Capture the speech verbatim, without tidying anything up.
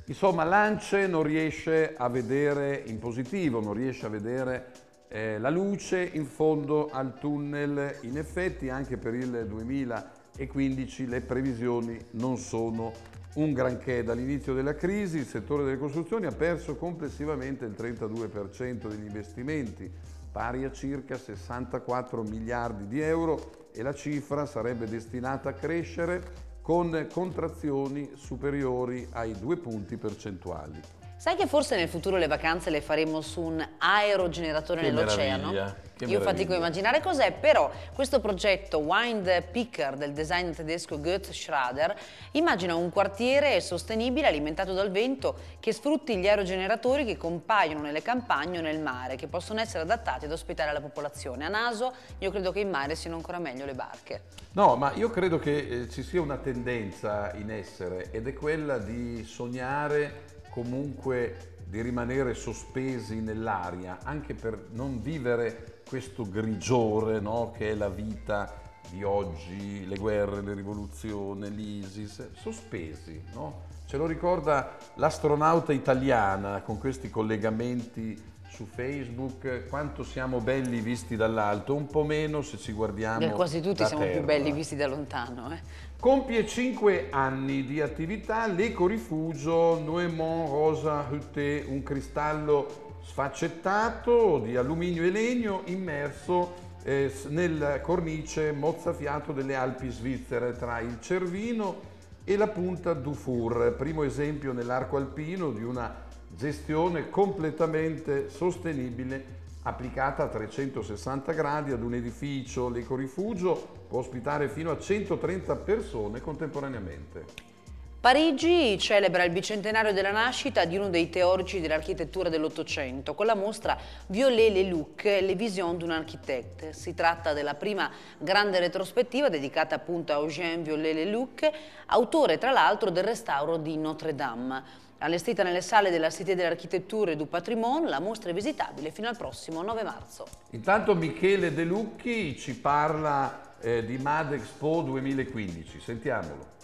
Insomma, l'ANCE non riesce a vedere in positivo, non riesce a vedere eh, la luce in fondo al tunnel. In effetti anche per il duemilaquindici le previsioni non sono un granché. Dall'inizio della crisi il settore delle costruzioni ha perso complessivamente il trentadue per cento degli investimenti, pari a circa sessantaquattro miliardi di euro, e la cifra sarebbe destinata a crescere con contrazioni superiori ai due punti percentuali. Sai che forse nel futuro le vacanze le faremo su un aerogeneratore nell'oceano? Io meraviglia. fatico a immaginare cos'è, però questo progetto Wind Picker del designer tedesco Goethe Schrader immagina un quartiere sostenibile alimentato dal vento che sfrutti gli aerogeneratori che compaiono nelle campagne o nel mare, che possono essere adattati ad ospitare la popolazione. A naso io credo che in mare siano ancora meglio le barche. No, ma io credo che eh, ci sia una tendenza in essere, ed è quella di sognare comunque di rimanere sospesi nell'aria, anche per non vivere questo grigiore, no, che è la vita di oggi, le guerre, le rivoluzioni, l'ISIS, sospesi, no? Ce lo ricorda l'astronauta italiana con questi collegamenti su Facebook, quanto siamo belli visti dall'alto, un po' meno se ci guardiamo da terra. Quasi tutti siamo più belli visti da lontano. Eh. Compie cinque anni di attività l'ecorifugio Noemont Rosa Hütte, un cristallo sfaccettato di alluminio e legno immerso eh, nel cornice mozzafiato delle Alpi svizzere tra il Cervino e la punta Dufour, primo esempio nell'arco alpino di una gestione completamente sostenibile applicata a trecentosessanta gradi ad un edificio. L'ecorifugio può ospitare fino a centotrenta persone contemporaneamente. Parigi celebra il bicentenario della nascita di uno dei teorici dell'architettura dell'Ottocento con la mostra Viollet-le-Luc, les visions d'un architecte. Si tratta della prima grande retrospettiva dedicata appunto a Eugène Viollet-le-Luc, autore tra l'altro del restauro di Notre Dame. Allestita nelle sale della Cité de l'Architecture et du Patrimoine, la mostra è visitabile fino al prossimo nove marzo. Intanto Michele De Lucchi ci parla eh, di MAD Expo duemilaquindici, sentiamolo.